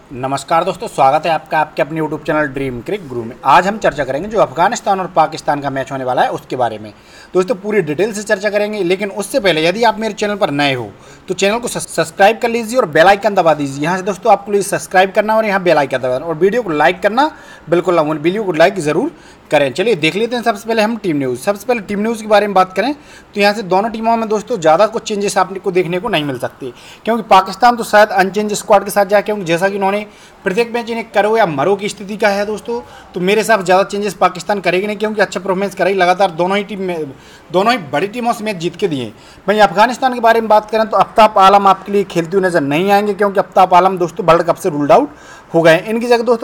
नमस्कार दोस्तों, स्वागत है आपका आपके अपने यूट्यूब चैनल ड्रीम क्रिक गुरु में। आज हम चर्चा करेंगे जो अफगानिस्तान और पाकिस्तान का मैच होने वाला है उसके बारे में। दोस्तों पूरी डिटेल से चर्चा करेंगे, लेकिन उससे पहले यदि आप मेरे चैनल पर नए हो तो चैनल को सब्सक्राइब कर लीजिए और बेल आइकन दबा दीजिए। यहाँ से दोस्तों आपको सब्सक्राइब करना और यहाँ बेल आइकन दबाना और वीडियो को लाइक करना बिल्कुल ना भूलें। वीडियो को लाइक ज़रूर करें। चलिए देख लेते हैं सबसे पहले हम टीम न्यूज़। सबसे पहले टीम न्यूज़ के बारे में बात करें तो यहाँ से दोनों टीमों में दोस्तों ज़्यादा कुछ चेंजेस आपको देखने को नहीं मिल सकती, क्योंकि पाकिस्तान तो शायद अनचेंज स्क्वाड के साथ जाए, क्योंकि जैसा कि उन्होंने प्रत्येक मैच इन्हें करो या मरो की स्थिति का है दोस्तों, तो मेरे हिसाब से ज़्यादा चेंजेस पाकिस्तान करेगी नहीं, क्योंकि अच्छा परफॉर्मेंस करेगी लगातार। दोनों ही बड़ी टीमों से मैच जीत के दिए। वहीं अफगानिस्तान के बारे में बात करें तो अफ्ताब आलम आपके लिए खेलते हुए नजर नहीं आएंगे, क्योंकि अफ्ताब आलम दोस्तों वर्ल्ड कप से रूल्ड आउट हो गए। इनकी जगह दोस्तों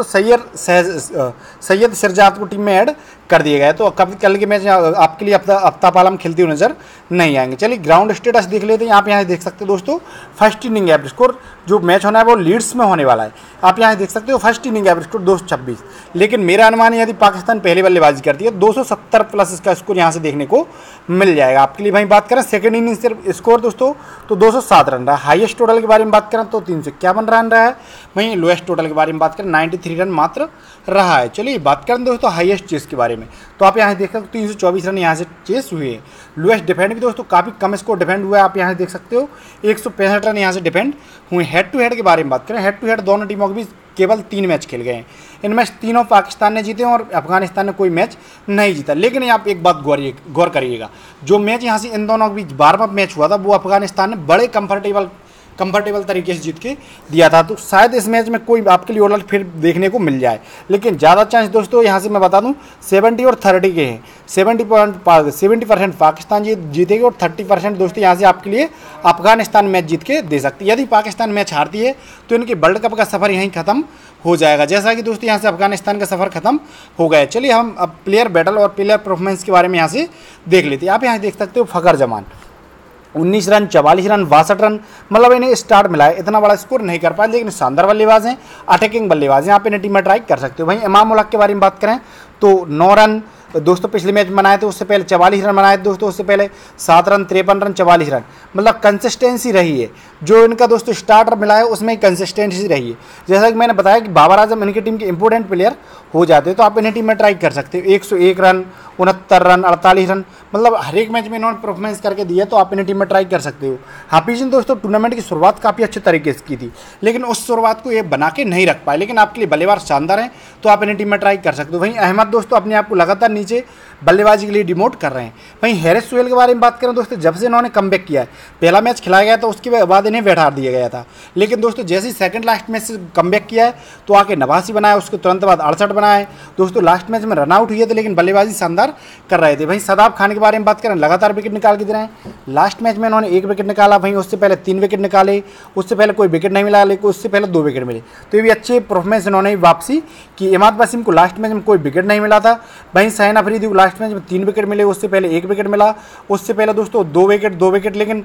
सैयद सिरजात को टीम में ऐड कर दिया गया है, तो कल के मैच आपके लिए अफ्ताब आलम खेलते हुए नजर नहीं आएंगे। चलिए ग्राउंड स्टेटस देख लेते हैं। आप यहाँ देख सकते हैं दोस्तों फर्स्ट इनिंग एवरेज स्कोर जो मैच होना है वो लीड्स में होने वाला है। आप यहाँ देख सकते हो फर्स्ट इनिंग एवरेज स्कोर 226, लेकिन मेरा अनुमान है यदि पाकिस्तान पहले बल्लेबाजी करती है 270 प्लस इसका स्कोर यहाँ से देखने को मिल जाएगा आपके लिए। वहीं बात करें सेकंड इनिंग से स्कोर दोस्तों तो 207 रन रहा है। हाईएस्ट टोटल के बारे में बात करें तो 351 रन रहा है। वहीं लोएस्ट टोटल के बारे में बात करें 93 रन मात्र रहा है। चलिए बात करें दोस्तों हाईएस्ट चेस के बारे में, तो आप यहाँ देख सकते हो 324 रन यहाँ से चेस हुए हैं। लोएस्ट डिफेंड भी दोस्तों काफ़ी कम स्कोर डिफेंड हुआ है। आप यहाँ देख सकते हो 165 रन यहाँ से डिफेंड हुए। हेड टू हेड के बारे में बात करें, हेड टू हेड दोनों टीमों के बीच केवल 3 मैच खेल गए हैं। इनमें तीनों पाकिस्तान ने जीते और अफगानिस्तान ने कोई मैच नहीं जीता। लेकिन यहाँ आप एक बात गौर करिएगा, जो मैच यहाँ से इन दोनों के बीच 12वां मैच हुआ था वो अफगानिस्तान ने बड़े कंफर्टेबल तरीके से जीत के दिया था। तो शायद इस मैच में कोई आपके लिए उलट फिर देखने को मिल जाए, लेकिन ज़्यादा चांस दोस्तों यहाँ से मैं बता दूं 70 और 30 के हैं। 70% पाकिस्तान जीतेगी और 30% दोस्तों यहाँ से आपके लिए अफगानिस्तान मैच जीत के दे सकती है। यदि पाकिस्तान मैच हारती है तो इनके वर्ल्ड कप का सफ़र यहीं ख़त्म हो जाएगा, जैसा कि दोस्तों यहाँ से अफगानिस्तान का सफ़र खत्म हो गया। चलिए हम अब प्लेयर बैटल और प्लेयर परफॉर्मेंस के बारे में यहाँ से देख लेते हैं। आप यहाँ देख सकते हो Fakhar Zaman 19 run, 44 run, 62 run, मतलब इन्हें स्टार्ट मिला है। इतना बड़ा स्कोर नहीं कर पाए, लेकिन शानदार बल्लेबाज हैं, अटैकिंग बल्लेबाज हैं। आप इन्हें टीम में ट्राई कर सकते हो। वहीं इमाम उल हक के बारे में बात करें तो 9 रन दोस्तों पिछले मैच बनाए थे, उससे पहले 44 रन बनाए थे दोस्तों, उससे पहले 7 रन, 53 रन, 44 रन, मतलब कंसिस्टेंसी रही है। जो इनका दोस्तों स्टार्टर मिला है उसमें कंसिस्टेंसी रही है। जैसा कि मैंने बताया कि बाबर आजम इनकी टीम के इंपॉर्टेंट प्लेयर हो जाते हैं, तो आप इन्हें टीम में ट्राई कर सकते हो। 101 रन, 69 रन, 48 रन, मतलब हर एक मैच में इन्होंने परफॉर्मेंस करके दिया, तो आप इन्हें टीम में ट्राई कर सकते हो। हाफिज ने दोस्तों टूर्नामेंट की शुरुआत काफ़ी अच्छे तरीके से की थी, लेकिन उस शुरुआत को ये बना के नहीं रख पाए, लेकिन आपके लिए बल्लेबाज शानदार हैं, तो आप इन्हें टीम में ट्राई कर सकते हो। वहीं अहमद दोस्तों अपने आप को लगातार नीचे बल्लेबाजी के लिए डिमोट कर रहे हैं। वहीं हैरिस सोहेल के बारे में बात करें दोस्तों, जब से इन्होंने कमबैक किया है, पहला मैच खिलाया गया था उसके बाद इन्हें बैठा दिया गया था, लेकिन दोस्तों जैसे ही सेकंड लास्ट मैच से कमबैक किया है तो आके 89 बनाया, उसके तुरंत बाद 68 बनाए। दोस्तों लास्ट मैच में रन आउट हुए थे, लेकिन बल्लेबाजी शानदार कर रहे थे। वहीं सदाब खान के बारे में बात करें, लगातार विकेट निकाल के दे रहे हैं। लास्ट मैच में इन्होंने 1 विकेट निकाला, वहीं उससे पहले 3 विकेट निकाले, उससे पहले कोई विकेट नहीं मिला, लेकिन उससे पहले 2 विकेट मिले, तो ये भी अच्छे परफॉर्मेंस इन्होंने वापसी की। इमाद वसीम को लास्ट मैच में कोई विकेट नहीं मिला था। वहीं शाहिन अफरीदी को लास्ट मैच में 3 विकेट मिले, उससे पहले 1 विकेट मिला, उससे पहले दोस्तों 2 विकेट, लेकिन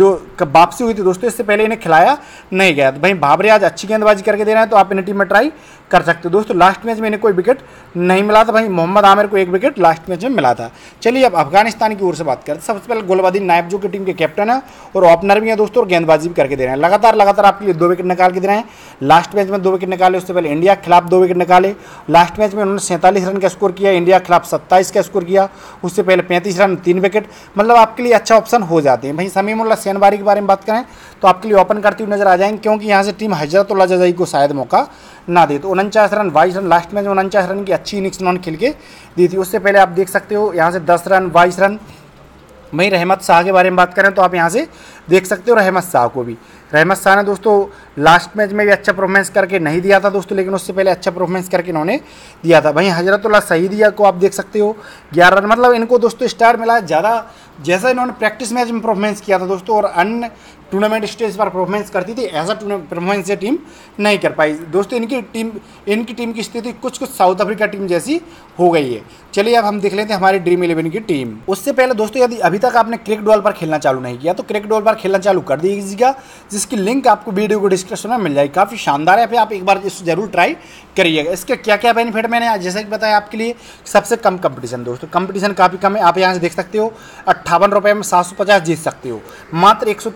वापसी हुई थी दोस्तों, इससे पहले इन्हें खिलाया नहीं गया। वहीं बाबरे आज अच्छी गेंदबाजी करके दे रहे हैं, तो आप इन्हें टीम में ट्राई कर सकते हो। दोस्तों लास्ट मैच में इन्हें कोई विकेट नहीं मिला था। वहीं मोहम्मद आमिर को 1 विकेट लास्ट मैच में मिला था। चलिए अब अफगानिस्तान की ओर से बात करते हैं। सबसे पहले गुलबदीन नायब जो कि टीम के कैप्टन है और ओपनर भी है दोस्तों, और गेंदबाजी भी करके दे रहे हैं। लगातार आपके लिए 2 विकेट निकाल के दे रहे हैं। लास्ट मैच में 2 विकेट निकाले, उससे पहले इंडिया के खिलाफ 2 विकेट निकाले। लास्ट मैच में उन्होंने 47 रन का स्कोर किया, इंडिया के खिलाफ 27 का स्कोर किया, उससे पहले 35 रन, 3 विकेट, मतलब आपके लिए अच्छा ऑप्शन हो जाते हैं। वहीं समीमुल्लाह शहनवारी के बारे में बात करें तो आपके लिए ओपन करते हुए नजर आ जाएंगे, क्योंकि यहाँ से टीम हजरतुल्लाह जज़ाई को शायद मौका ना दे। तो 49 रन, 22 रन, लास्ट मैच में 49 रन की अच्छी इनिंग्स उन्होंने खेल के दी थी। उससे पहले आप देख सकते हो यहाँ से 10 रन, 22 रन। वहीं रहमत शाह के बारे में बात करें तो आप यहाँ से देख सकते हो रहमत शाह को भी। रहमत शाह ने दोस्तों लास्ट मैच में भी अच्छा परफॉर्मेंस करके नहीं दिया था दोस्तों, लेकिन उससे पहले अच्छा परफॉर्मेंस करके इन्होंने दिया था। वहीं हजरतुल्लाह सईदिया को आप देख सकते हो 11 रन, मतलब इनको दोस्तों स्टार मिला है ज़्यादा, जैसा इन्होंने प्रैक्टिस मैच में परफॉर्मेंस किया था दोस्तों और अन्य टूर्नामेंट स्टेज पर परफॉर्मेंस करती थी, ऐसा परफॉर्मेंस ये टीम नहीं कर पाई दोस्तों। इनकी टीम की स्थिति कुछ साउथ अफ्रीका टीम जैसी हो गई है। चलिए अब हम देख लेते हैं हमारी ड्रीम 11 की टीम। उससे पहले दोस्तों यदि अभी तक आपने क्रिक डॉल पर खेलना चालू नहीं किया तो क्रिक डॉल पर खेलना चालू कर दीजिएगा, जिसकी लिंक आपको वीडियो को डिस्क्रिप्शन में मिल जाएगी। काफ़ी शानदार है, फिर आप एक बार इसको जरूर ट्राई करिएगा। इसके क्या क्या बेनिफिट मैंने जैसे कि बताया आपके लिए, सबसे कम कंपटीशन दोस्तों, कंपटीशन काफ़ी कम है। आप यहाँ से देख सकते हो 58 रुपये में 750 जीत सकते हो, मात्र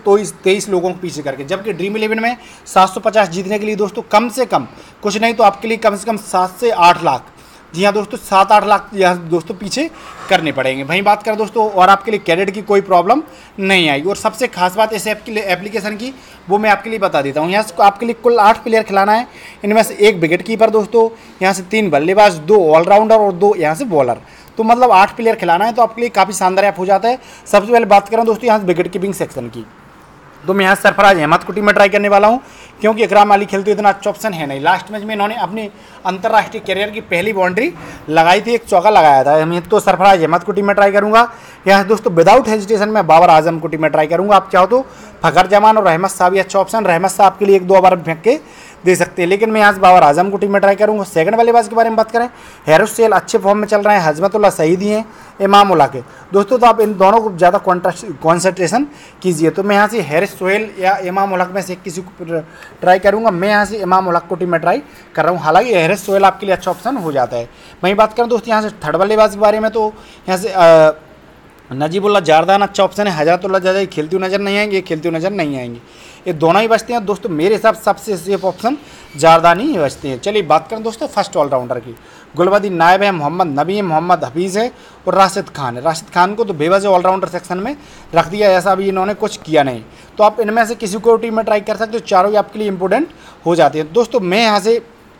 23 लोगों को पीछे करके, जबकि ड्रीम 11 में 750 जीतने के लिए दोस्तों कम से कम कुछ नहीं तो आपके लिए कम से कम 7 से 8 लाख, जी हाँ दोस्तों 7-8 लाख यहाँ दोस्तों पीछे करने पड़ेंगे। वहीं बात करें दोस्तों, और आपके लिए क्रेडिट की कोई प्रॉब्लम नहीं आएगी। और सबसे खास बात इस ऐप के लिए एप्लीकेशन की वो मैं आपके लिए बता देता हूँ। यहाँ से आपके लिए कुल 8 प्लेयर खिलाना है, इनमें से 1 विकेट कीपर दोस्तों, यहाँ से 3 बल्लेबाज, 2 ऑलराउंडर और 2 यहाँ से बॉलर, तो मतलब 8 प्लेयर खिलाना है, तो आपके लिए काफ़ी शानदार ऐप हो जाता है। सबसे पहले बात करें दोस्तों यहाँ से विकेट कीपिंग सेक्शन की, तो मैं यहाँ सरफराज अहमद को टीम में ट्राई करने वाला हूँ, क्योंकि इकराम अली खेलते इतना अच्छा ऑप्शन है नहीं। लास्ट मैच में इन्होंने अपनी अंतर्राष्ट्रीय करियर की पहली बाउंड्री लगाई थी, एक चौका लगाया था। मैं तो सरफराज अहमद को टीम में ट्राई करूँगा। यहाँ दोस्तों विदाउट हेजिटेशन में बाबर आजम को टीम में ट्राई करूँगा। आप चाहो तो फ़खर जमान और रहमत शाह भी अच्छा ऑप्शन, रहमत शाह आपके लिए 1-2 ओवर फेंक के दे सकते हैं, लेकिन मैं यहाँ से बाबर आजम को टीम में ट्राई करूँगा। सेकंड बल्लेबाज के बारे में बात करें, हैरिस सेल अच्छे फॉर्म में चल रहे हैं, हजमतुल्लाह सईदी हैं, इमाम उल्लाह के दोस्तों, तो आप इन दोनों को ज़्यादा कॉन्सेंट्रेशन कीजिए। तो मैं यहाँ से हैरिस सोहेल या इमाम उल्लाह में से किसी को ट्राई करूँगा। मैं यहाँ से इमाम उल्लाह को टीम में ट्राई कर रहा हूँ, हालांकि हैरिस सोहेल आपके लिए अच्छा ऑप्शन हो जाता है। वहीं बात करें दोस्तों यहाँ से थर्ड बल्लेबाज के बारे में, तो यहाँ से नजीबुल्लाह जारदान अच्छा ऑप्शन है। हजरतुल्लाह जारदान खेलती हुई नज़र नहीं आएंगे, खेलती हुई नज़र नहीं आएंगे, ये दोनों ही बचते हैं दोस्तों। मेरे हिसाब से सबसे सेफ ऑप्शन जारदानी ही बचते हैं। चलिए बात करें दोस्तों फर्स्ट ऑलराउंडर की, गुलबदीन नायब है, मोहम्मद नबी है, मोहम्मद हफीज़ है और राशिद खान है। राशिद खान को तो बेवजह ऑलराउंडर सेक्शन में रख दिया, ऐसा अभी इन्होंने कुछ किया नहीं, तो आप इनमें से किसी को टीम में ट्राई कर सकते हो, चारों ही आपके लिए इंपॉर्टेंट हो जाते हैं दोस्तों। मैं यहाँ से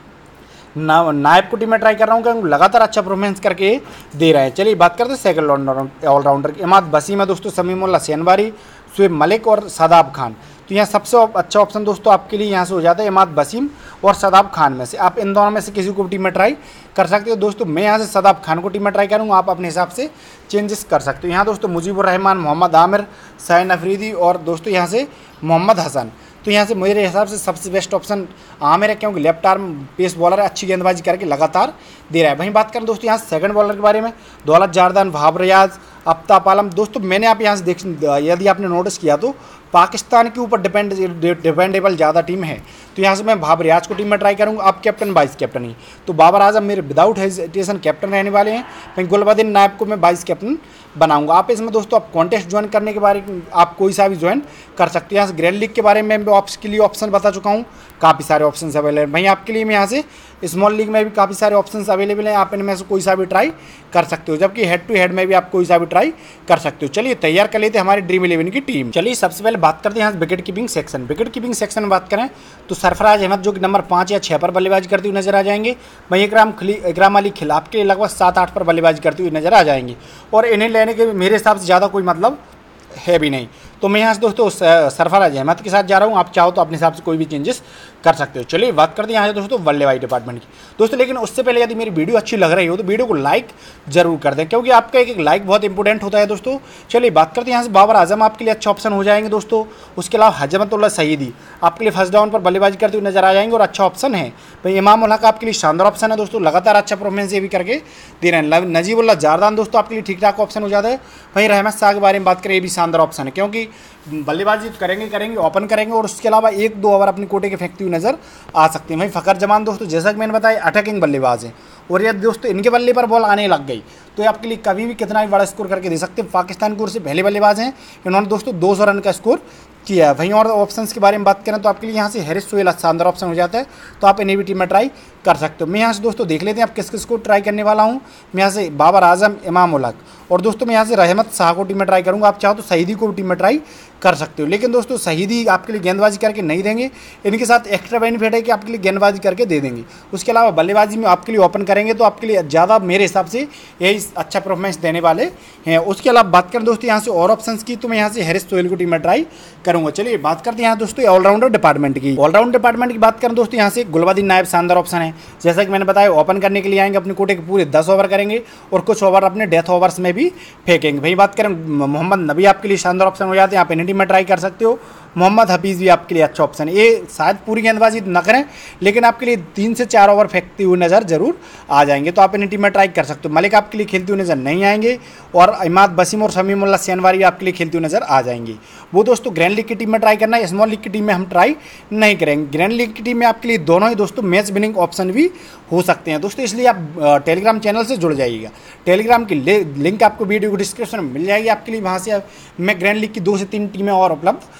नायब को टीम में ट्राई कर रहा हूँ, क्योंकि लगातार अच्छा परफॉर्मेंस करके दे रहे हैं। चलिए बात करते हैं सेकंड ऑलराउंडर की, इमाद वसीम है दोस्तों, समीमुल्लाह शहनवारी, शुएब मलिक और शादाब खान। तो यहाँ सबसे अच्छा ऑप्शन दोस्तों आपके लिए यहाँ से हो जाता है इमाद वसीम और शादाब खान में से, आप इन दोनों में से किसी को टीम में ट्राई कर सकते हो दोस्तों। मैं यहाँ से शादाब खान को टीम में ट्राई करूँगा, आप अपने हिसाब से चेंजेस कर सकते हो। यहाँ दोस्तों मुजीबुर रहमान, मोहम्मद आमिर, शाहीन अफरीदी और दोस्तों यहाँ से मोहम्मद हसन, तो यहाँ से मेरे हिसाब से सबसे बेस्ट ऑप्शन आमिर है, क्योंकि लेफ्ट आर्म पेस बॉलर है, अच्छी गेंदबाजी करके लगातार दे रहा है। वहीं बात करें दोस्तों यहाँ सेकंड बॉलर के बारे में, दौलत जारदान, वहाब रियाज, आफ्ताब आलम दोस्तों। मैंने आप यहाँ से यदि आपने नोटिस किया तो पाकिस्तान के ऊपर डिपेंडेबल ज़्यादा टीम है, तो यहाँ से मैं वहाब रियाज को टीम में ट्राई करूँगा। आप कैप्टन वाइस कैप्टन ही, तो बाबर आजम मेरे विदाउट हेजिटेशन कैप्टन रहने वाले हैं। वहीं गुलबदीन नायब को मैं वाइस कैप्टन बनाऊंगा। आप इसमें दोस्तों आप कॉन्टेस्ट ज्वाइन करने के बारे में आप कोई सा भी ज्वाइन कर सकते हैं। यहाँ से ग्रैंड लीग के बारे में मैं आपके लिए ऑप्शन बता चुका हूँ, काफ़ी सारे ऑप्शन अवेलेबल हैं। वहीं आपके लिए मैं यहाँ से स्मॉल लीग में भी काफ़ी सारे ऑप्शंस अवेलेबल हैं, आप इनमें से कोई सा भी ट्राई कर सकते हो, जबकि हेड टू हेड में भी आप कोई सा भी ट्राई कर सकते हो। चलिए तैयार कर लेते हैं हमारी ड्रीम 11 की टीम। चलिए सबसे पहले बात करते हैं यहाँ wicket keeping section. Wicket keeping section में बात करें तो सरफराज अहमद जो कि नंबर 5 या 6 पर बल्लेबाजी करते हुए नजर आ जाएंगे। वहीं इकराम अली खिल आपके लगभग 7-8 पर बल्लेबाजी करते हुए नजर आ जाएंगे, और इन्हें लेने के मेरे हिसाब से ज़्यादा कोई मतलब है भी नहीं। तो मैं यहाँ से दोस्तों सरफराज अहमद के साथ जा रहा हूँ, आप चाहो तो अपने हिसाब से कोई भी चेंजेस कर सकते हो। चलिए बात करते हैं यहाँ से दोस्तों बल्लेबाजी डिपार्टमेंट की दोस्तों। लेकिन उससे पहले यदि मेरी वीडियो अच्छी लग रही हो तो वीडियो को लाइक जरूर कर दें, क्योंकि आपका एक लाइक बहुत इंपॉर्टेंट होता है दोस्तों। चलिए बात करते हैं यहाँ से बाबर आजम आपके लिए अच्छा ऑप्शन हो जाएंगे दोस्तों। उसके अलावा हजमतुल्लाह सईदी आपके लिए फर्स्ट डाउन पर बल्लेबाजी करते हुए नजर आ जाएंगे और अच्छा ऑप्शन है। भाई इमाम उल्लाह का आपके लिए शानदार ऑप्शन है दोस्तों, लगातार अच्छा परफॉर्मेंस ये भी करके दे रहे हैं। नजीबुल्लाह जारदान दोस्तों आपके लिए ठीक ठाक ऑप्शन हो जाता है। वहीं रहमत शाह के बारे में बात करें, ये भी शानदार ऑप्शन है, क्योंकि बल्लेबाजी करेंगे ओपन करेंगे और उसके अलावा 1-2 ओवर अपने कोटे के फेंकती हुई नजर आ सकते हैं। वहीं फ़खर जमान दोस्तों जैसा कि मैंने बताया अटैकिंग बल्लेबाज हैं, और यदि दोस्तों इनके बल्ले पर बॉल आने लग गई तो ये आपके लिए कभी भी कितना भी बड़ा स्कोर करके दे सकते हैं। पाकिस्तान की ओर से पहले बल्लेबाज हैं, इन्होंने दोस्तों 200 रन का स्कोर किया है। वहीं और ऑप्शंस के बारे में बात करें तो आपके लिए यहाँ से हैरिस सोहेल शानदार ऑप्शन हो जाता है, तो आप इन्हें भी टीम में ट्राई कर सकते हो। मैं यहाँ से दोस्तों देख लेते हैं आप किस किस को ट्राई करने वाला हूँ। मैं यहाँ से बाबर आजम, इमाम उल्लाह और दोस्तों मैं यहाँ से रहमत शाह को टीम में ट्राई करूँगा। आप चाहो तो सईदी को टीम में ट्राई कर सकते हो, लेकिन दोस्तों सईदी आपके लिए गेंदबाजी करके नहीं देंगे, इनके साथ एक्स्ट्रा बेनिफिट है कि आपके लिए गेंदबाजी करके दे देंगे। उसके अलावा बल्लेबाजी में आपके लिए ओपन करेंगे तो आपके लिए ज़्यादा मेरे हिसाब से यही अच्छा परफॉर्मेंस देने वाले हैं। उसके अलावा बात करें दोस्तों यहाँ से और ऑप्शंस की, तो मैं यहाँ से हैरिस सोहेल को टीम में ट्राई करूँगा। चलिए बात करते हैं यहाँ दोस्तों ऑलराउंडर डिपार्टमेंट की। ऑलराउंडर डिपार्टमेंट की बात करें दोस्तों यहाँ से गुलबदीन नायब शानदार ऑप्शन है, जैसा कि मैंने बताया ओपन करने के लिए आएंगे, अपने कोटे के पूरे 10 ओवर करेंगे और कुछ ओवर अपने डेथ ओवर्स में भी फेंकेंगे। भाई बात करें मोहम्मद नबी आपके लिए शानदार ऑप्शन हो जाते हैं, आप इन्हें टीम में ट्राई कर सकते हो। मोहम्मद हफीज़ भी आपके लिए अच्छा ऑप्शन है, ये शायद पूरी गेंदबाजी न करें लेकिन आपके लिए 3 से 4 ओवर फेंकते हुए नज़र जरूर आ जाएंगे, तो आप इन्हें टीम में ट्राई कर सकते हो। मलिक आपके लिए खेलते हुए नज़र नहीं आएंगे और इमाद वसीम और समीमुल्लाह शहनवारी आपके लिए खेलते हुए नज़र आ जाएंगे। वो दोस्तों ग्रैंड लीग की टीम में ट्राई करना है, स्मॉल लीग की टीम में हम ट्राई नहीं करेंगे। ग्रैंड लीग की टीम में आपके लिए दोनों ही दोस्तों मैच विनिंग ऑप्शन भी हो सकते हैं दोस्तों, इसलिए आप टेलीग्राम चैनल से जुड़ जाइएगा। टेलीग्राम की लिंक आपको वीडियो को डिस्क्रिप्शन में मिल जाएगी, आपके लिए वहाँ से मैं ग्रैंड लीग की 2 से 3 टीमें और उपलब्ध कराता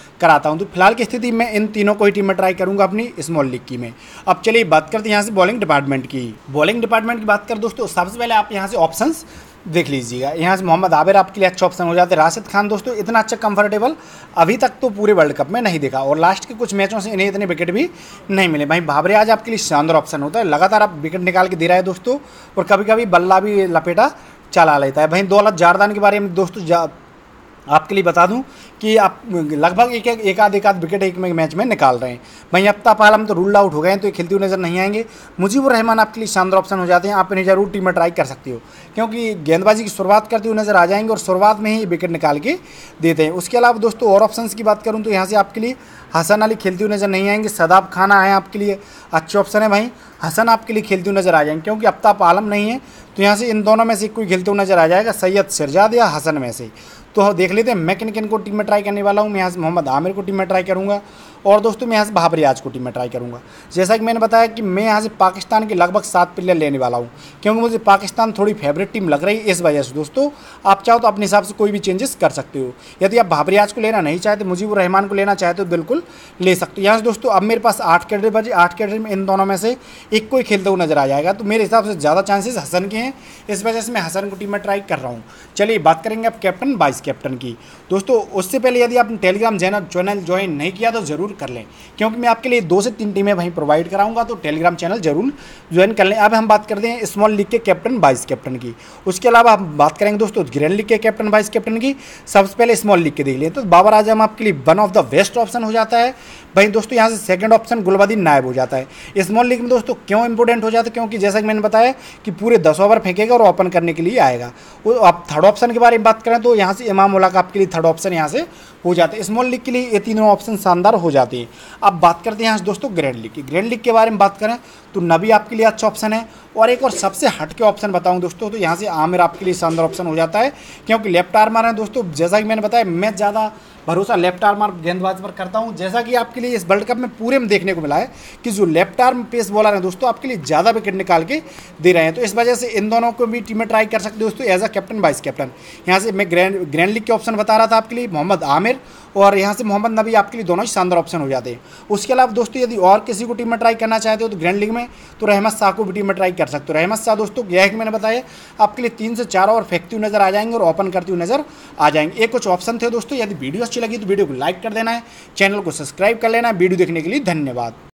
बताता हूँ। तो फिलहाल की स्थिति में इन तीनों को ही टीम में ट्राई करूंगा अपनी स्मॉल लीग की में। अब चलिए बात करते हैं यहाँ से बॉलिंग डिपार्टमेंट की। बॉलिंग डिपार्टमेंट की बात कर दोस्तों, सबसे पहले आप यहाँ से ऑप्शंस देख लीजिएगा। यहाँ से मोहम्मद आबिर आपके लिए अच्छा ऑप्शन हो जाते हैं। राशिद खान दोस्तों इतना अच्छा कंफर्टेबल अभी तक तो पूरे वर्ल्ड कप में नहीं देखा, और लास्ट के कुछ मैचों से इन्हें इतने विकेट भी नहीं मिले। भाई बाबरे आज आपके लिए शानदार ऑप्शन होता है, लगातार आप विकेट निकाल के दे रहा है दोस्तों, और कभी कभी बल्ला भी लपेटा चला लेता है। भाई दौलत जारदान के बारे में दोस्तों आपके लिए बता दूं कि आप लगभग एक आध विकेट एक मैच में निकाल रहे हैं। भाई अफ्ताब आलम तो रूल्ड आउट हो गए हैं, तो ये खेलते हुए नजर नहीं आएंगे। मुजीबुर रहमान आपके लिए शानदार ऑप्शन हो जाते हैं, आप इन्हें जरूर टीम में ट्राई कर सकते हो, क्योंकि गेंदबाजी की शुरुआत करते हुए नजर आ जाएंगे और शुरुआत में ही विकेट निकाल के देते हैं। उसके अलावा दोस्तों और ऑप्शन की बात करूँ तो यहाँ से आपके लिए हसन अली खेलते हुए नजर नहीं आएंगे। सदाब खाना है आपके लिए अच्छे ऑप्शन है। भाई हसन आपके लिए खेलते हुए नजर आ जाएंगे, क्योंकि अफ्ताब आलम नहीं है, तो यहाँ से इन दोनों में से कोई खेलते हुए नजर आ जाएगा, सैयद सिरजाद या हसन में से। तो देख लेते हैं मैं किन किन को टीम में ट्राई करने वाला हूँ। मैं यहाँ से मोहम्मद आमिर को टीम में ट्राई करूँगा, और दोस्तों मैं यहाँ से बाबर रियाज को टीम में ट्राई करूँगा। जैसा कि मैंने बताया कि मैं यहाँ से पाकिस्तान के लगभग 7 प्लेयर लेने वाला हूँ, क्योंकि मुझे पाकिस्तान थोड़ी फेवरेट टीम लग रही है। इस वजह से दोस्तों आप चाहो तो अपने हिसाब से कोई भी चेंजेस कर सकते हो। यदि आप बाबर रियाज को लेना नहीं चाहते, मुजीबुर रहमान को लेना चाहते हो, बिल्कुल ले सकते हो। यहाँ से दोस्तों अब मेरे पास 8 कैटेगरी बचे, 8 कैटेगरी में इन दोनों में से एक कोई खेलते हुए नजर आ जाएगा, तो मेरे हिसाब से ज़्यादा चांसेस हसन के हैं, इस वजह से मैं हसन को टीम में ट्राई कर रहा हूँ। चलिए बात करेंगे अब कैप्टन वाइस कैप्टन की। दोस्तों उससे पहले यदि आपने टेलीग्राम चैनल ज्वाइन नहीं किया तो ज़रूर कर लें, क्योंकि मैं आपके लिए 2 से 3 टीमें वहीं प्रोवाइड कराऊंगा, तो टेलीग्राम चैनल जरूर ज्वाइन कर लें। अब हम बात करते हैं स्मॉल लीग के कैप्टन वाइस कैप्टन की। उसके अलावा हम बात करेंगे दोस्तों ग्रैंड लीग के कैप्टन वाइस कैप्टन की। सबसे पहले स्मॉल लीग के देख लें तो बाबर आजम आपके लिए one of the best option हो जाता है। भाई दोस्तों यहाँ से सेकंड ऑप्शन गुलबदीन नायब हो जाता है। स्मॉल लीग में दोस्तों क्यों इंपॉर्टेंट हो जाता है, क्योंकि जैसा कि मैंने बताया कि पूरे 10 ओवर फेंकेगा और ओपन करने के लिए आएगा। वो आप थर्ड ऑप्शन के बारे में बात करें तो यहाँ से इमाम उल हक आपके लिए थर्ड ऑप्शन यहाँ से हो जाते हैं। स्मॉल लीग के लिए ये तीनों ऑप्शन शानदार हो जाते हैं। अब बात करते हैं यहाँ से दोस्तों ग्रैंड लीग की। ग्रैंड लीग के बारे में बात करें तो नबी आपके लिए अच्छा ऑप्शन है, और एक और सबसे हट के ऑप्शन बताऊं दोस्तों तो यहाँ से आमिर आपके लिए शानदार ऑप्शन हो जाता है, क्योंकि लेफ्ट आर्मर है दोस्तों। जैसा कि मैंने बताया मैं ज़्यादा भरोसा लेफ्ट आर्मर गेंदबाज पर करता हूं, जैसा कि आपके लिए इस वर्ल्ड कप में पूरे में देखने को मिला है कि जो लेफ्ट आर्म पेस बॉलर हैं दोस्तों आपके लिए ज़्यादा विकेट निकाल के दे रहे हैं। तो इस वजह से इन दोनों को भी टीम में ट्राई कर सकते हो दोस्तों as a captain vice captain. यहाँ से मैं ग्रैंड लीग के ऑप्शन बता रहा था आपके लिए मोहम्मद आमिर, और यहाँ से मोहम्मद नबी आपके लिए दोनों ही शानदार ऑप्शन हो जाते हैं। उसके अलावा दोस्तों यदि और किसी को टीम में ट्राई करना चाहते हो तो ग्रैंड लीग में तो रहमत शाह को भी टीम में ट्राई कर सकते हो। रहमत शाह दोस्तों यह मैंने बताया आपके लिए 3 से 4 ओवर फेंकते हुए नजर आ जाएंगे और ओपन करते हुए नजर आ जाएंगे। ये कुछ ऑप्शन थे दोस्तों। यदि वीडियो अच्छी लगी तो वीडियो को लाइक कर देना है, चैनल को सब्सक्राइब कर लेना है। वीडियो देखने के लिए धन्यवाद।